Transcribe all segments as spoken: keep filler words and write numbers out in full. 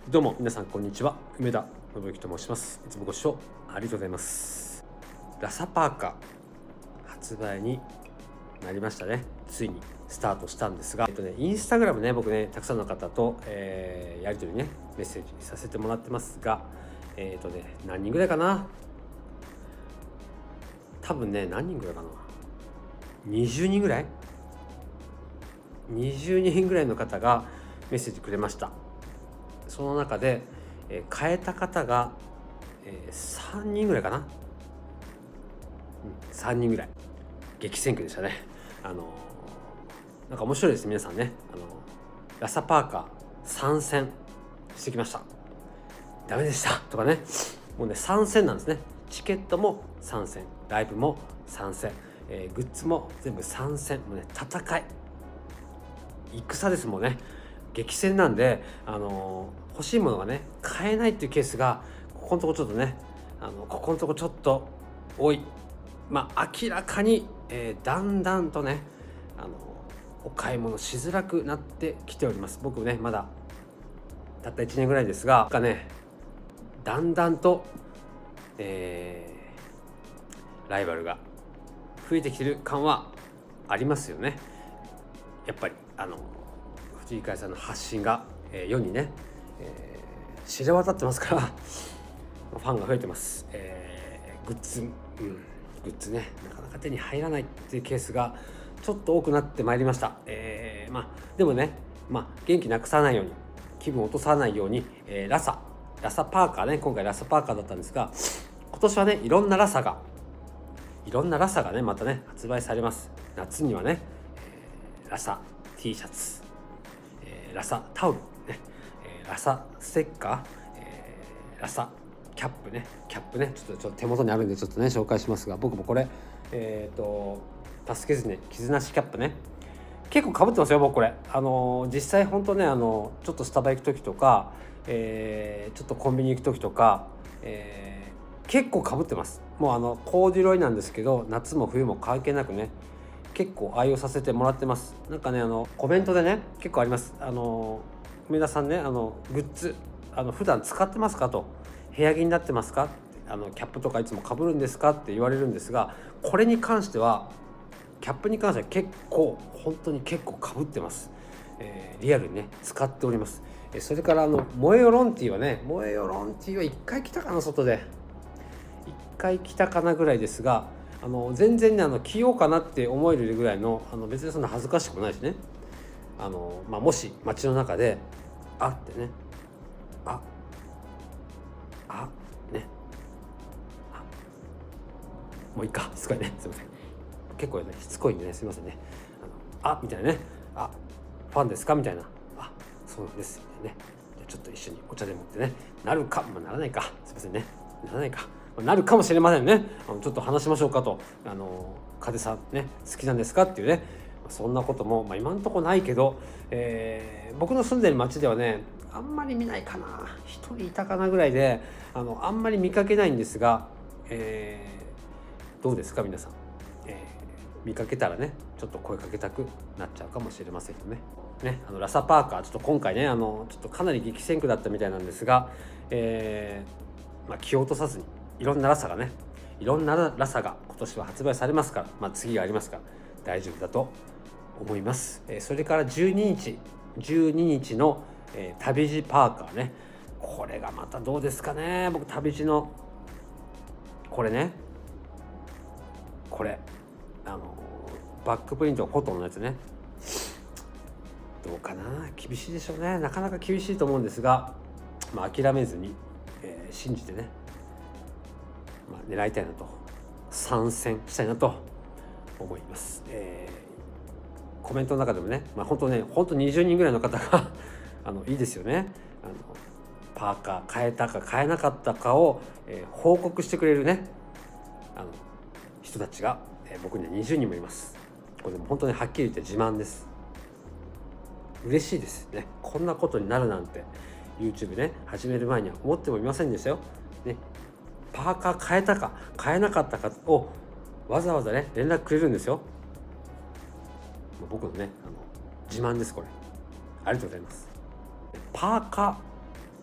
どうも皆さんこんにちは、梅田信之と申します。いつもご視聴ありがとうございます。ラサパーカ発売になりましたね。ついにスタートしたんですが、えっとね、インスタグラムね、僕ねたくさんの方と、えー、やり取りねメッセージさせてもらってますが、えっとね何人ぐらいかな、多分ね何人ぐらいかな、にじゅうにんぐらいにじゅうにんぐらいの方がメッセージくれました。その中で、えー、変えた方が、えー、さんにんぐらいかな、うん、さんにんぐらい。激戦区でしたね。あのー、なんか面白いです皆さんね。あのー、ラサパーカー参戦してきました、ダメでしたとかね、もうね参戦なんですね。チケットも参戦、ライブも参戦、えー、グッズも全部参戦。もうね戦い戦ですもんね。激戦なんで、あのー、欲しいものがね買えないっていうケースがここのとこちょっとね、あのここのとこちょっと多い。まあ明らかに、えー、だんだんとね、あのー、お買い物しづらくなってきております。僕ねまだたったいちねんぐらいですが、がねだんだんと、えー、ライバルが増えてきてる感はありますよね。やっぱりあの藤井海さんの発信が、えー、世にね、えー、知れ渡ってますからファンが増えてます。えー、グッズ、うん、グッズねなかなか手に入らないっていうケースがちょっと多くなってまいりました。えー、まあでもね、まあ、元気なくさないように、気分を落とさないように、えー、ラサラサパーカーね、今回ラサパーカーだったんですが、今年はねいろんなラサがいろんなラサがねまたね発売されます。夏にはね、えー、ラサ T シャツ、えー、ラサタオル、ねえー、ラサステッカー、えー、ラサキャップねキャップねちょっとちょっと手元にあるんでちょっとね紹介しますが、僕もこれえっ、ー、と助けずね傷なしキャップね結構かぶってますよ僕これ。あのー、実際本当ね、あのー、ちょっとスタバ行く時とか、えー、ちょっとコンビニ行く時とか、えー、結構かぶってます。もうあのコーデュロイなんですけど、夏も冬も関係なくね結構愛用させてもらってます。なんかねあのコメントでね結構あります。あの梅田さんね、あのグッズあの普段使ってますかと、部屋着になってますか、あのキャップとかいつも被るんですかって言われるんですが、これに関してはキャップに関しては結構本当に結構被ってます。えー、リアルにね使っております。えー、それからあの萌えよロンティーはね萌えよロンティーはいっかい着たかな、外でいっかい着たかなぐらいですが、あの全然ねあの着ようかなって思えるぐらいの、あの別にそんな恥ずかしくもないしね、あの、まあ、もし街の中であってねああねあもういいか、すごいねすいません、結構ねしつこいんでねすいませんね、あのあみたいなね、あファンですかみたいな、あそうなんですみたいなね、ちょっと一緒にお茶でもってねなるか、まあ、ならないか、すいませんね、ならないか、なるかもしれませんね。あのちょっと話しましょうかと、あの風さんね好きなんですかっていうね、そんなことも、まあ、今のところないけど、えー、僕の住んでる町ではねあんまり見ないかな、一人いたかなぐらいで、あのあんまり見かけないんですが、えー、どうですか皆さん、えー、見かけたらねちょっと声かけたくなっちゃうかもしれませんよね。ね、あのラサパーカーちょっと今回ねあのちょっとかなり激戦区だったみたいなんですが、えーまあ、気を落とさずにいろんなラサがねいろんなラサが今年は発売されますから、まあ、次がありますから大丈夫だと思います。えー、それからじゅうににちじゅうににちの、えー、旅路パーカーね、これがまたどうですかね。僕旅路のこれねこれあのバックプリントフォトのやつね、どうかな、厳しいでしょうね、なかなか厳しいと思うんですが、まあ、諦めずに、えー、信じてね、まあ、狙いたいなと、参戦したいなと思います。えー、コメントの中でもね、まあ、本当ね本当にじゅうにんぐらいの方があのいいですよね、あのパーカー変えたか変えなかったかを、えー、報告してくれるねあの人たちが、えー、僕にはにじゅうにんもいます。これでも本当にはっきり言って自慢です。嬉しいですね。こんなことになるなんて YouTube ね始める前には思ってもいませんでしたよ、ね、パーカー変えたか変えなかったかをわざわざね連絡くれるんですよ。僕のねあの自慢ですこれ。ありがとうございます。パーカ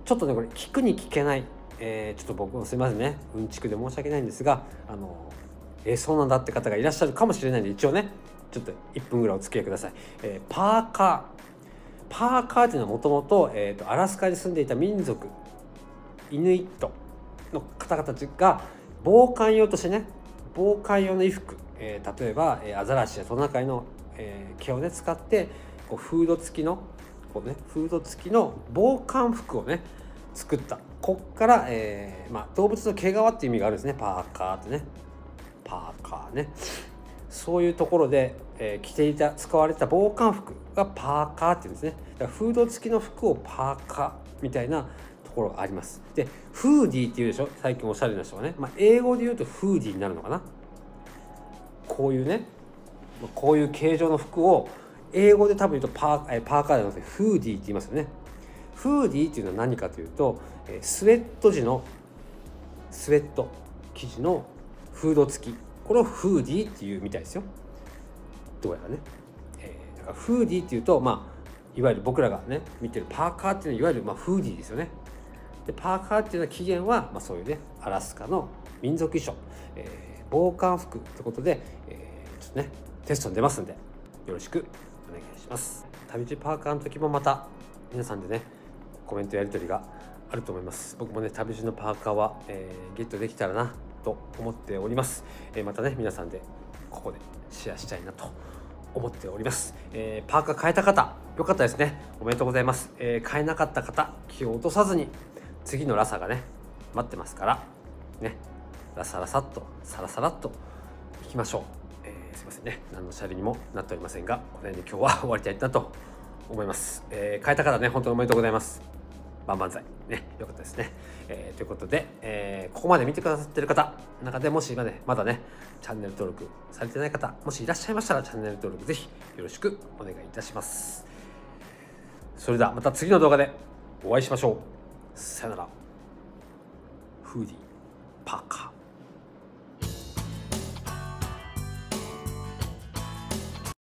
ちょっとねこれ聞くに聞けない、えー、ちょっと僕もすいませんねうんちくで申し訳ないんですが、あのえー、そうなんだって方がいらっしゃるかもしれないんで、一応ねちょっといっぷんぐらいお付き合いください。えー、パーカーパーカーっていうのはもともとアラスカに住んでいた民族イヌイットの方々が防寒用としてね、防寒用の衣服、えー、例えば、えー、アザラシやトナカイの、えー、毛をね使ってこうフード付きのこう、ね、フード付きの防寒服をね作った。こっから、えーまあ、動物の毛皮っていう意味があるんですね。パーカーってね、パーカーね、そういうところで、えー、着ていた使われた防寒服がパーカーっていうんですね。だからフード付きの服をパーカーみたいなところがあります。でフーディーっていうでしょ、最近おしゃれな人がね、まあ、英語で言うとフーディーになるのかな。こういうねこういう形状の服を英語で多分言うとパー、パーカーではなくてフーディーって言いますよね。フーディーっていうのは何かというと、スウェット地のスウェット生地のフード付き、これをフーディーっていうみたいですよ、どうやらね。えー、だからフーディーっていうと、まあいわゆる僕らがね見てるパーカーっていうのは、いわゆるまあフーディーですよね。でパーカーっていうのは起源は、まあ、そういうねアラスカの民族衣装、えー、防寒服ってことで、えー、ちょっとねテストに出ますんでよろしくお願いします。旅路パーカーの時もまた皆さんでねコメントやり取りがあると思います。僕もね旅路のパーカーは、えー、ゲットできたらなと思っております。えー、またね皆さんでここでシェアしたいなと思っております。えー、パーカー買えた方よかったですね、おめでとうございます。えー、買えなかった方気を落とさずに次のラサがね待ってますからね、ラサラサッとサラサラっといきましょう。えー、すいませんね、何のシャレにもなっておりませんが、この辺で今日は終わりたいなと思います。えー、買えた方ね本当におめでとうございます。万々歳ね、よかったですね。えー、ということで、えー、ここまで見てくださってる方の中でもし今ねまだねチャンネル登録されてない方もしいらっしゃいましたら、チャンネル登録ぜひよろしくお願いいたします。それではまた次の動画でお会いしましょう。さよなら。フーディーパーカー。